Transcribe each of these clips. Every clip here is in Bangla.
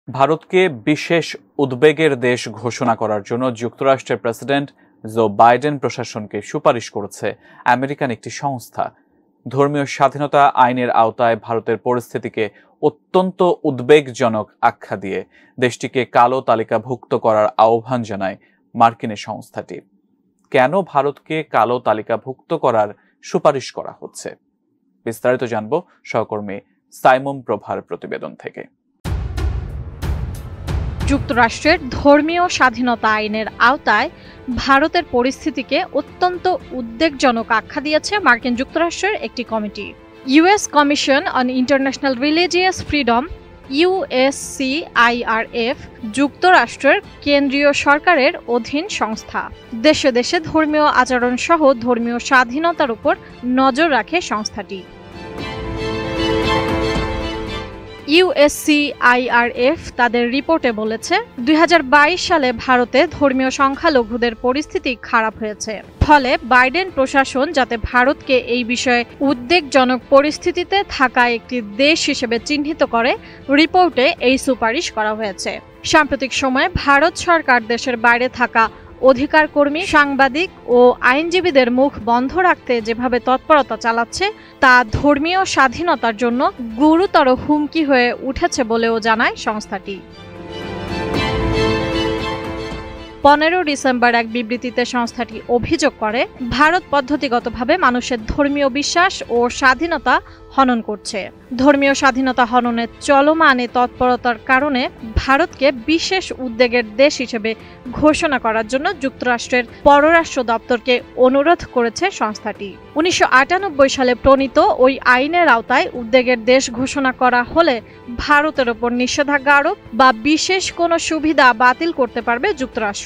ভারতকে বিশেষ উদ্বেগের দেশ ঘোষণা করার জন্য যুক্তরাষ্ট্রের প্রেসিডেন্ট জো বাইডেন প্রশাসনকে সুপারিশ করেছে আমেরিকান একটি সংস্থা। ধর্মীয় স্বাধীনতা আইনের আওতায় ভারতের পরিস্থিতিকে অত্যন্ত উদ্বেগজনক আখ্যা দিয়ে দেশটিকে কালো তালিকাভুক্ত করার আহ্বান জানায় মার্কিন সংস্থাটি। কেন ভারতকে কালো তালিকাভুক্ত করার সুপারিশ করা হচ্ছে, বিস্তারিত জানব সহকর্মী সাইমন প্রভার প্রতিবেদন থেকে। যুক্তরাষ্ট্রের ধর্মীয় স্বাধীনতা আইনের আওতায় ভারতের পরিস্থিতিকে অত্যন্ত উদ্বেগজনক আখ্যা দিয়েছে মার্কিন যুক্তরাষ্ট্রের একটি কমিটি। US commission on international religious freedom USCIRF যুক্তরাষ্ট্রের কেন্দ্রীয় সরকারের অধীন সংস্থা। দেশে দেশে ধর্মীয় আচরণ সহ ধর্মীয় স্বাধীনতার উপর নজর রাখে সংস্থাটি। USCIRF তাদের রিপোর্টে বলেছে, 2022 সালে ভারতে ধর্মীয় সংখ্যালঘুদের পরিস্থিতি খারাপ হয়েছে। ফলে বাইডেন প্রশাসন যাতে ভারতকে এই বিষয়ে উদ্বেগজনক পরিস্থিতিতে থাকা একটি দেশ হিসেবে চিহ্নিত করে, রিপোর্টে এই সুপারিশ করা হয়েছে। সাম্প্রতিক সময়ে ভারত সরকার দেশের বাইরে থাকা অধিকার কর্মী, সাংবাদিক ও আইনজীবীদের মুখ বন্ধ রাখতে যেভাবে তৎপরতা চালাচ্ছে, তা ধর্মীয় স্বাধীনতার জন্য গুরুতর হুমকি হয়ে উঠেছে বলেও জানায় সংস্থাটি। 15 ডিসেম্বর এক বিবৃতিতে সংস্থাটি অভিযোগ করে, ভারত পদ্ধতিগতভাবে মানুষের ধর্মীয় বিশ্বাস ও স্বাধীনতা হনন করছে। ধর্মীয় স্বাধীনতা হননের চলমান তৎপরতার কারণে ভারতকে বিশেষ উদ্বেগের দেশ হিসেবে ঘোষণা করার জন্য যুক্তরাষ্ট্রের পররাষ্ট্র দপ্তরকে অনুরোধ করেছে সংস্থাটি। 1998 সালে প্রণীত ওই আইনের আওতায় উদ্বেগের দেশ ঘোষণা করা হলে ভারতের ওপর নিষেধাজ্ঞা আরোপ বা বিশেষ কোনো সুবিধা বাতিল করতে পারবে যুক্তরাষ্ট্র।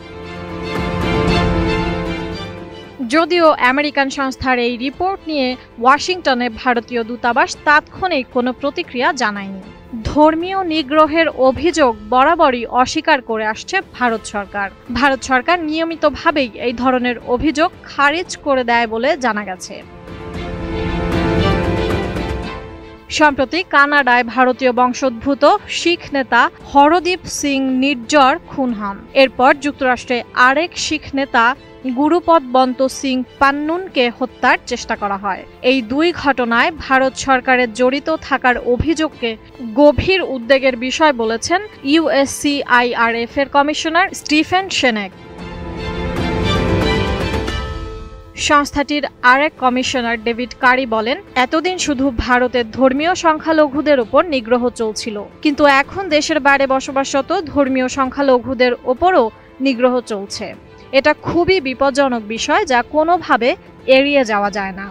যদিও আমেরিকান সংস্থার এই রিপোর্ট নিয়ে ওয়াশিংটনে ভারতীয় দূতাবাস তাৎক্ষণিক কোনো প্রতিক্রিয়া জানায়নি। ধর্মীয় নিগ্রহের অভিযোগ বরাবরই অস্বীকার করে আসছে ভারত সরকার। ভারত সরকার নিয়মিতভাবেই এই ধরনের অভিযোগ খারিজ করে দেয় বলে জানা গেছে। সম্প্রতি কানাডায় ভারতীয় বংশোদ্ভূত শিখ নেতা হরদীপ সিং নির্জর খুন হন। এরপর যুক্তরাষ্ট্রে আরেক শিখ নেতা গুরুপদবন্ত সিং পান্নুনকে হত্যার চেষ্টা করা হয়। এই দুই ঘটনায় ভারত সরকারের জড়িত থাকার অভিযোগকে গভীর উদ্বেগের বিষয় বলেছেন USCIRF এর কমিশনার স্টিফেন শেনেক। সংস্থাটির আরেক কমিশনার ডেভিড কারি বলেন, এতদিন শুধু ভারতের ধর্মীয় সংখ্যালঘুদের উপর নিগ্রহ চলছিল, কিন্তু এখন দেশের বাইরে বসবাসরত ধর্মীয় সংখ্যালঘুদের ওপরও নিগ্রহ চলছে। এটা খুবই বিপজ্জনক বিষয়, যা কোনোভাবে এড়িয়ে যাওয়া যায় না।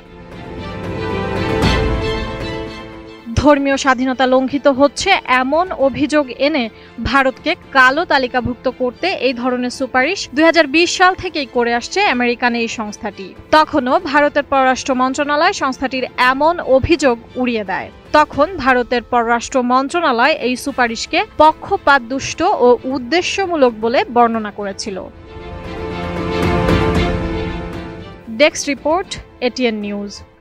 ধর্মীয় স্বাধীনতা লঙ্ঘিত হচ্ছে এমন অভিযোগ এনে ভারতকে কালো তালিকাভুক্ত করতে এই ধরনের সুপারিশ 2020 সাল থেকেই করে আসছে আমেরিকান এই সংস্থাটি। তখনও ভারতের পররাষ্ট্র মন্ত্রণালয় সংস্থাটির এমন অভিযোগ উড়িয়ে দেয়। তখন ভারতের পররাষ্ট্র মন্ত্রণালয় এই সুপারিশকে পক্ষপাতদুষ্ট ও উদ্দেশ্যমূলক বলে বর্ণনা করেছিল। Desk report, ATN news.